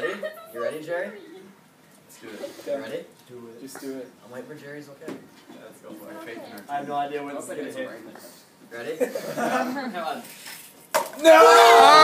ready? You ready, Jerry? Let's do it. You ready? Do it. Just do it. I'm waiting for Jerry's okay. Yeah, let's go for it. Faith in our team. I have no idea when this is going to hit. Ready? Come on. No!